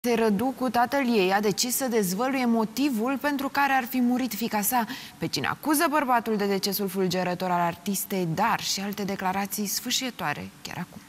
Se rădu cu tatăl ei, a decis să dezvăluie motivul pentru care ar fi murit fiica sa. Pe cine acuză bărbatul de decesul fulgerător al artistei, dar și alte declarații sfâșietoare chiar acum.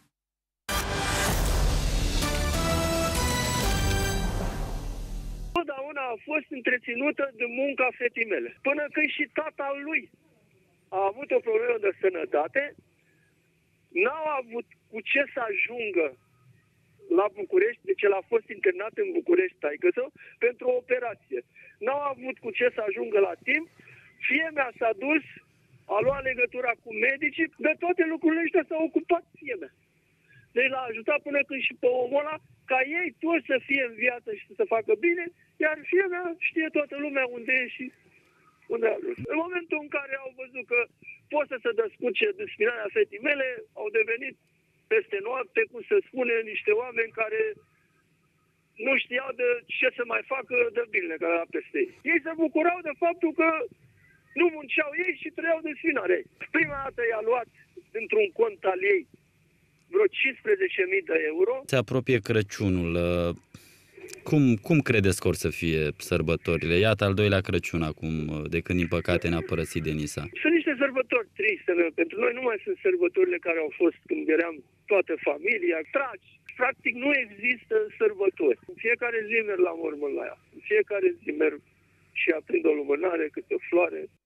Totdeauna a fost întreținută de munca fetei mele, până când și tata lui a avut o problemă de sănătate, n-au avut cu ce să ajungă la București, deci el a fost internat în București, taică-său, pentru o operație. N-au avut cu ce să ajungă la timp, fie mea s-a dus, a luat legătura cu medicii, de toate lucrurile astea s-a ocupat fie mea. Deci l-a ajutat până când și pe omul ăla, ca ei toți să fie în viață și să facă bine, iar fie mea știe toată lumea unde e și unde a ajuns. În momentul în care au văzut că pot să se descurce de spinarea fetii mele, au devenit peste noapte, cum se spune, niște oameni care nu știau de ce să mai facă de bine care era peste ei. Ei se bucurau de faptul că nu munceau ei și trăiau de sfinarea ei. Prima dată i-a luat dintr-un cont al ei vreo 15.000 de euro. Se apropie Crăciunul. Cum credeți că or să fie sărbătorile? Iată al doilea Crăciun acum, de când, din păcate, ne-a părăsit Denisa. Sunt niște sărbători triste. Pentru noi nu mai sunt sărbătorile care au fost când eram toată familia. Tragi. Practic nu există sărbători. În fiecare zi merg la mormânt la ea. În fiecare zi merg și aprind o lumânare, câte o floare.